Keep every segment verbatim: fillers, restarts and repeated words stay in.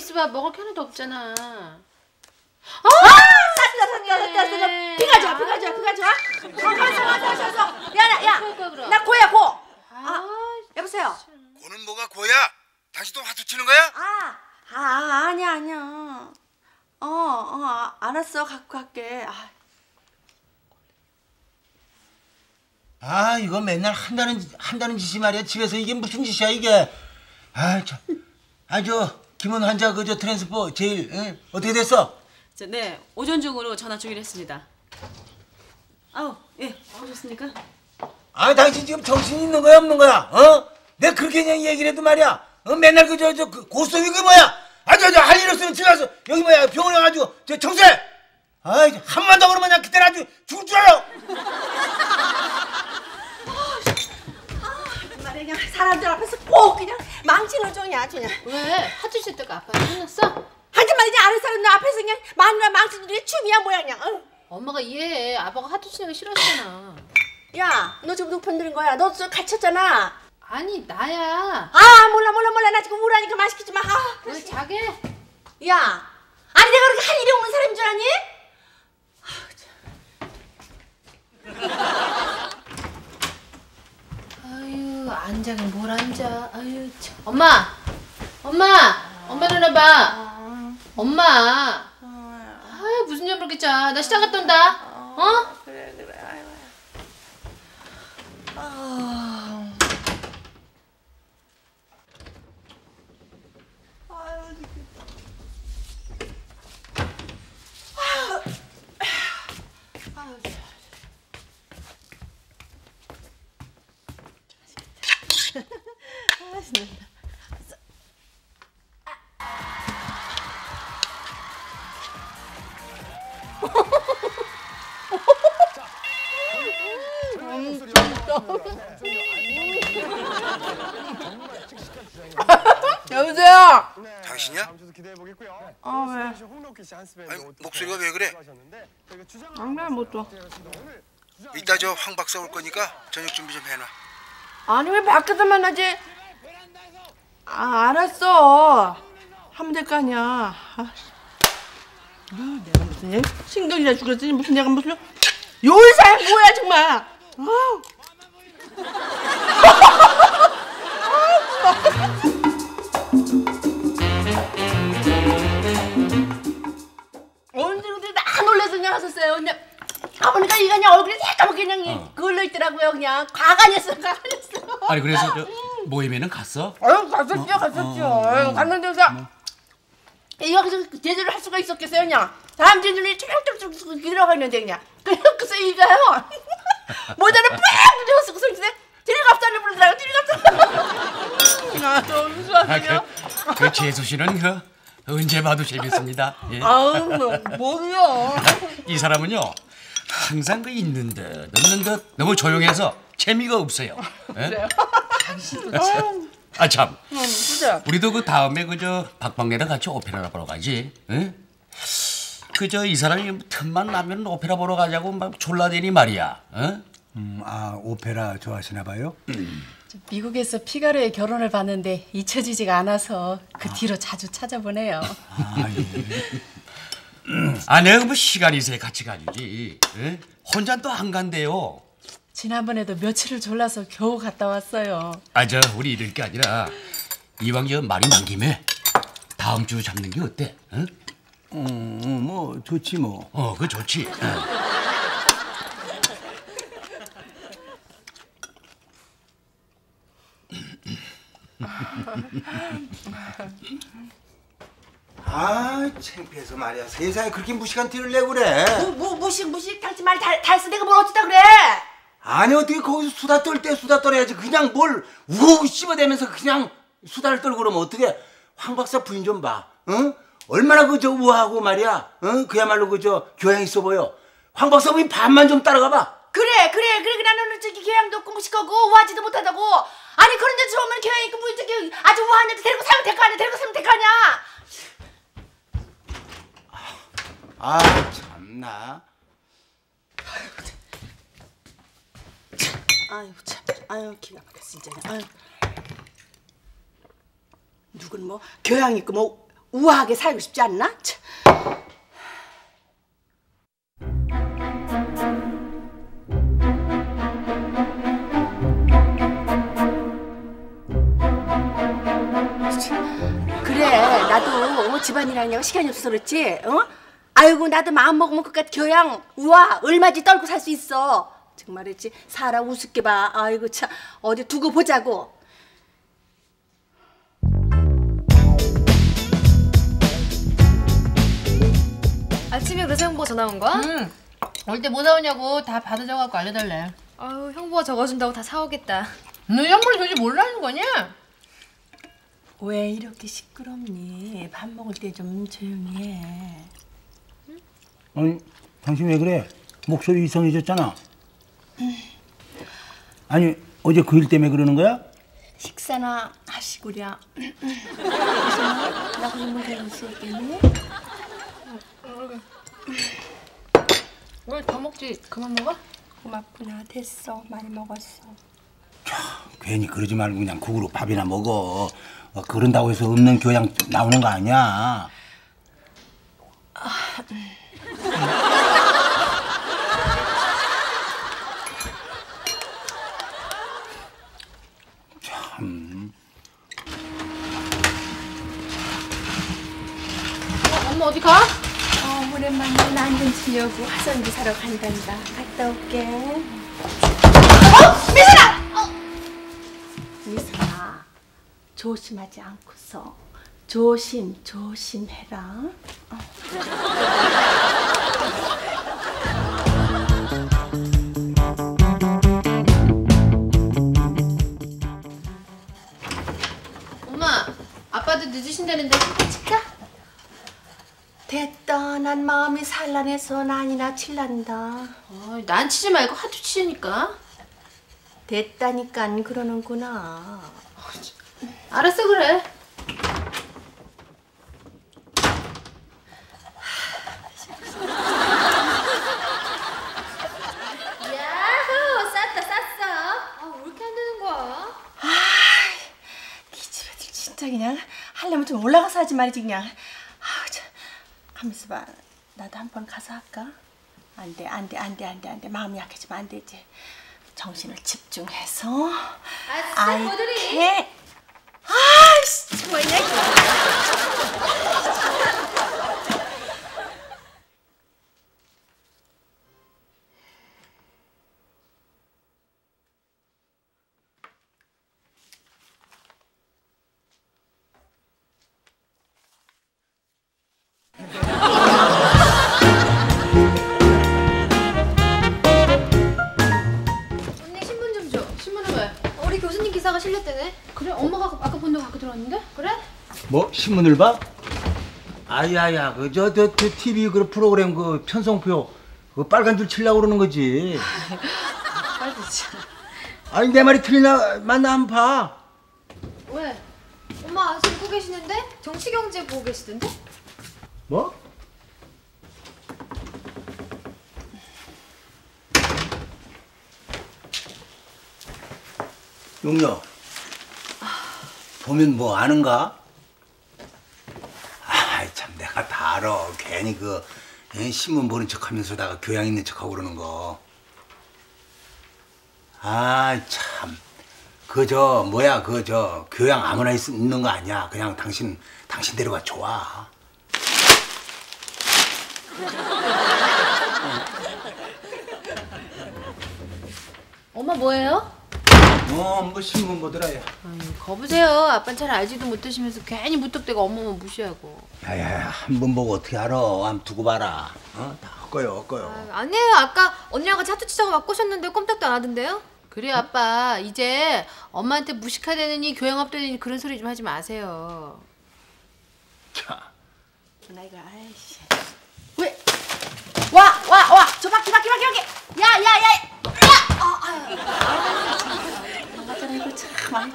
있어봐. 먹을 게 하나도 없잖아. 아! 샀다 샀다 샀다 샀다. 비가 좋아 비가 좋아 비가 좋아. 가서 가서 가서. 야야 야. 나 고야 고. 아 여보세요. 고는 뭐가 고야? 다시 또 화투 치는 거야? 아, 아, 아 아니야 아니야. 어, 어, 아, 알았어 갖고 갈게. 아. 아 이거 맨날 한다는 한다는 짓이 말이야. 집에서 이게 무슨 짓이야 이게. 아 참. 아저 김원 환자 그 저 트랜스포 제일 응? 어떻게 됐어? 저, 네 오전 중으로 전화 주기로 했습니다. 아우 예 오셨습니까? 아 당신 지금 정신 있는 거야 없는 거야? 어? 내가 그렇게 그냥 얘기를 해도 말이야. 어 맨날 그 저 저 그 고소위 그 뭐야? 아 저 저 할 일 없으면 집에 가서 여기 뭐야 병원에 가지고 저 청소해. 아이 한번 더 그러면 그냥 그때는 아주 죽을 줄 알아. 말이야 그냥 사람들 앞에서 꼭 그냥 망치는 종이야 그냥. 왜? 화투 칠 때가 아빠가 혼났어? 하지 말지 아는 사람들 앞에서 그냥 마누라 망치는 게 춤이야 뭐야 그냥. 어. 엄마가 이해해. 아빠가 화투 치는 거 싫어했잖아. 야, 너 지금 누구 편 들은 거야? 너 저 갇혔잖아. 아니 나야. 아 몰라 몰라 몰라 나 지금 우울하니까 말 시키지 마. 아, 왜 자게? 야, 아니 내가 그렇게 할 일이 없는 사람인 줄 아니? 아유 안 자긴 뭘 앉아. 아유 참. 엄마, 엄마, 엄마 일어나봐. 엄마. 아유 무슨 일 그렇게 자. 나 시장 갔다 온다. 어? 그래 그래. 아유. 아. 아, 신난다. 여보세요? 당신이야? 아 왜? 아니 목소리가 왜 그래? 안 그래 뭐 또. 이따 저 황 박사 올 거니까 저녁 준비 좀 해놔. 아니 왜 밖에서 만나지? 아 알았어. 하면 될 거 아니야. 아, 아 내가 무슨 일? 신경이나 죽었지 무슨 내가 무슨 요리사야 뭐야 정말. 아. 언제 근데 나 놀라서 그냥 하셨어요. 그냥 아버니까 이가 그냥 얼굴이 새까맣게 그냥 어. 그걸로 있더라고요. 그냥 과간했어 과간했어. 아니 그래서 저 모임에는 갔어? 아유 갔었죠 갔었죠. 어, 어, 어, 아유, 갔는데 그래서 여기서 제대로 할 수가 있었겠어요 그냥. 다음 주 눈이 쭉쭉쭉 들어가 있는데 그냥. 그래서 이가요. 모자를 빽 붙여서 그래서 들이갑산을 부르더라고 들이갑산. 아 너무 좋았어요. 아, 그, 그 재수 씨는 그 언제 봐도 재밌습니다. 예. 아우 뭐야. 이 사람은요 항상 그 있는 듯 없는 듯 너무 조용해서 재미가 없어요. 그래요? 아 참. 응, 그죠? 우리도 그 다음에 그저 박방내랑 같이 오페라 보러 가지. 응? 그저 이 사람이 틈만 나면 오페라 보러 가자고 막 졸라대니 말이야. 응? 음, 아 오페라 좋아하시나 봐요? 음. 미국에서 피가로의 결혼을 봤는데 잊혀지지가 않아서 그 뒤로 자주 찾아보네요. 아 예. 아 내가 뭐 시간이 있어야 같이 가주지. 응? 혼자 또 안 간대요. 지난번에도 며칠을 졸라서 겨우 갔다 왔어요. 아 저 우리 이럴 게 아니라 이왕 저 말이 난 김에 다음 주 잡는 게 어때? 응? 어, 어, 뭐 좋지 뭐. 어, 그거 좋지. 응. 아 창피해서 말이야. 세상에 그렇게 무식한 티를 내고 그래. 뭐, 뭐 무식 무식 달지 말 달, 달스 내가 뭘 어쩌다 그래. 아니 어떻게 거기서 수다 떨 때 수다 떨어야지. 그냥 뭘 우우 씹어대면서 그냥 수다를 떨고 그러면 어떻게. 황 박사 부인 좀 봐. 응? 얼마나 그저 우아하고 말이야. 응? 그야말로 그저 교양 있어 보여. 황 박사 부인 반만 좀 따라가 봐. 그래 그래 그래 나는 저기 교양도 없고 무식하고 우아하지도 못하다고. 아니 그런 데서 오면 교양 있고 뭐 저기 아주 우아한 애들 데리고 살면 될 거 아니야. 데리고 살면 될 거 아니야. 아 참나. 아유 참 아유 기가 막혀 진짜. 아유 누군 뭐 교양 있고 뭐 우아하게 살고 싶지 않나? 참. 그래, 나도 어, 집안일 하냐고 시간이 없어서 그렇지. 어? 아이고, 나도 마음 먹으면 그깟 교양 우아 얼마지 떨고 살 수 있어. 정말이지. 사람 우습게 봐. 아이고 참, 어디 두고 보자고. 아침에 그래서 형부가 전화 온 거야? 응. 올 때 뭐 사오냐고 다 받아 적어갖고 알려달래. 아유, 형부가 적어준다고 다 사오겠다. 너 형부를 도대체 몰라는 거냐? 왜 이렇게 시끄럽니? 밥 먹을 때 좀 조용히 해. 아니, 당신 왜 그래? 목소리 이상해졌잖아. 아니, 어제 그 일 때문에 그러는 거야? 식사나 하시구랴. 나 그러면 되는 수 있겠니? 왜 더 먹지? 그만 먹어? 고맙구나. 됐어. 많이 먹었어. 괜히 그러지 말고 그냥 국으로 밥이나 먹어. 어, 그런다고 해서 없는 교양 나오는 거 아니야. 참. 어, 엄마 어디 가? 어, 오랜만에 난좀 치려고 화장지 사러 간단다. 갔다 올게. 어? 미선아! 어. 미선아, 조심하지 않고서 조심 조심해라. 어. 엄마, 아빠도 늦으신다는데 사진 찍자? 됐다. 난 마음이 산란해서 난이나 칠란다. 어, 난 치지 말고 하도 치니까. 됐다니깐 그러는구나. 알았어, 그래. 야호, 쌌다, 쌌어. 아, 왜 이렇게 안 되는 거야? 이 집 애들 진짜 그냥 하려면 좀 올라가서 하지 말이지 그냥. 아우 참. 가만있어 봐. 나도 한 번 가서 할까? 안 돼, 안 돼, 안 돼, 안 돼, 안 돼. 마음이 약해지면 안 되지. 정신을 집중해서. 아싸, 고들이. 아이케. 아이씨, 정말이야. 언니 신문 좀 줘. 신문을 왜? 어, 우리 교수님 기사가 실렸대네. 그래? 엄마가 아까 본다고 갖고 들어왔는데? 그래? 뭐 신문을 봐? 아야야 그저 저 티비 그 프로그램 그 편성표 그 빨간 줄 치려고 그러는 거지. 빨리 쳐. 아니 내 말이 틀리나 맞나 한번 봐. 왜? 엄마 지금 보고 계시는데? 정치경제 보고 계시던데? 뭐? 용녀 보면 뭐 아는가? 아이 참 내가 다 알아. 괜히 그 에, 신문 보는 척하면서다가 교양 있는 척하고 그러는 거. 아 참 그저 뭐야 그저 교양 아무나 있, 있는 거 아니야. 그냥 당신 당신대로가 좋아. 엄마 뭐예요? 어뭐 신문 보더라 야. 아유, 거보세요. 아빠는 잘 알지도 못하시면서 괜히 무턱대고 엄마만 무시하고. 야야야 한 번 보고 어떻게 알아. 한번 두고 봐라. 어? 다 헛거요 헛거요. 아, 아니에요. 아까 언니랑 같이 하트 치자고 막 꼬셨는데 꼼짝도 안 하던데요? 그래 아빠 이제 엄마한테 무식하다느니 교양 없다느니 그런 소리 좀 하지 마세요. 자. 나 이거 아이씨. 왜? 와, 와, 와. 저 바퀴, 바퀴, 바퀴, 바퀴. 야, 야, 야. 야. 아, 아유. 나가잖아 이거 참. 아이.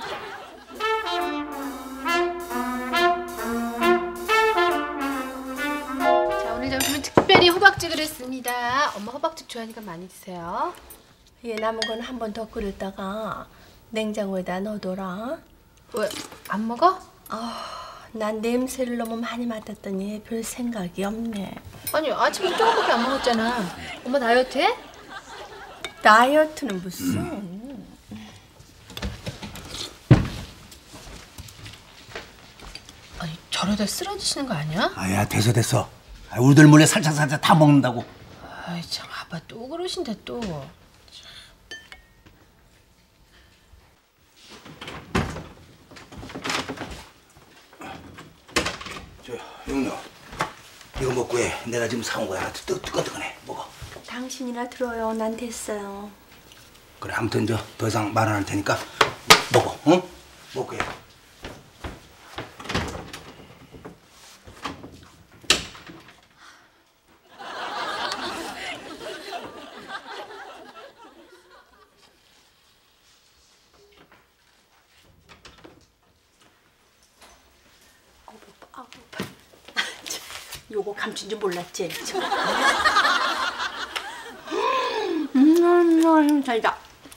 자 오늘 점심은 특별히 호박죽을 했습니다. 엄마 호박죽 좋아하니까 많이 드세요. 얘 남은 건 한 번 더 끓였다가 냉장고에다 넣어둬라. 왜? 안 먹어? 아, 난 냄새를 너무 많이 맡았더니 별 생각이 없네. 아니 아침에 조금밖에 안 먹었잖아. 엄마 다이어트 해? 다이어트는 무슨? 음. 아니 저러다 쓰러지시는 거 아니야? 아야 됐어 됐어. 아, 우리들 몰래 살짝 살짝 다 먹는다고. 아이 참 아빠 또 그러신데 또. 저 영녀 이거 먹고 해. 내가 지금 사온 거야. 뜨, 뜨끈뜨끈해. 먹어. 당신이나 들어요. 난 됐어요. 그래 아무튼 저 더 이상 말 안 할 테니까 먹어. 응? 먹고 해. 요거 감춘 줄 몰랐지? 음, 음, 잘다.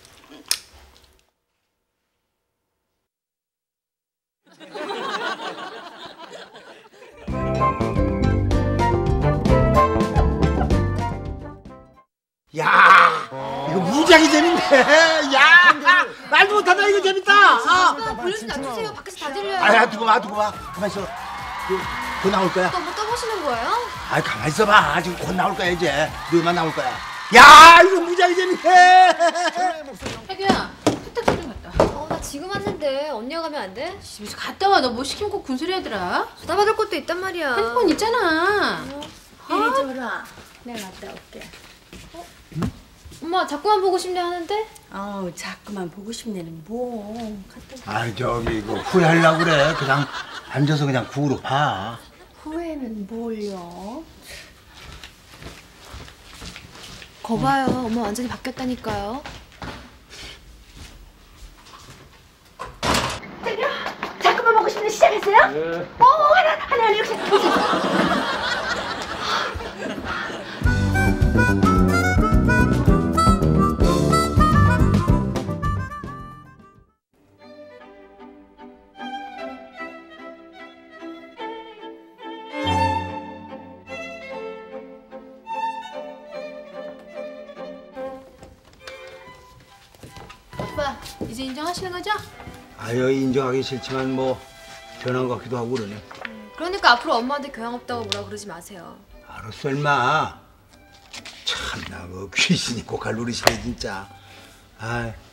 야, 이거 무지하게 재밌네. 야, 말도 못하다 이거 재밌다. 아, 볼륨 낮추세요. 밖에서 다 들려요. 아야 두고 봐, 두고 봐. 가만 있어. 그, 곧 나올 거야. 또 뭐 떠보시는 거예요? 아, 가만 있어봐. 지금 곧 나올 거야 이제. 너만 나올 거야. 야, 이거 무지하게 재밌네. 혜규야, 세탁소 좀 갔다 와. 어, 나 지금 왔는데 언니가 가면 안 돼? 집에서 갔다 와. 너 뭐 시키면 꼭 군소리 하더라. 전화 받을 것도 있단 말이야. 핸드폰 있잖아. 이리 줘라. 내가 갔다 올게. 엄마 자꾸만 보고 싶네 하는데? 아우 자꾸만 보고 싶네는 뭐. 갔다 아, 저기 이거 후회하려고 그래. 그냥 앉아서 그냥 구으로 봐. 후회는 뭘요? 거봐요. 엄마 완전히 바뀌었다니까요. 자꾸만 보고 싶네 시작했어요? 네. 어 하나 하나 하나 역시. 아빠, 이제 인정하시는 거죠? 아유, 인정하기 싫지만 뭐 변한 것 같기도 하고 그러네. 그러니까 앞으로 엄마한테 교양 없다고 뭐라 그러지 마세요. 알았어, 임마. 참나 뭐 귀신이 고칼 누리시네 진짜. 아.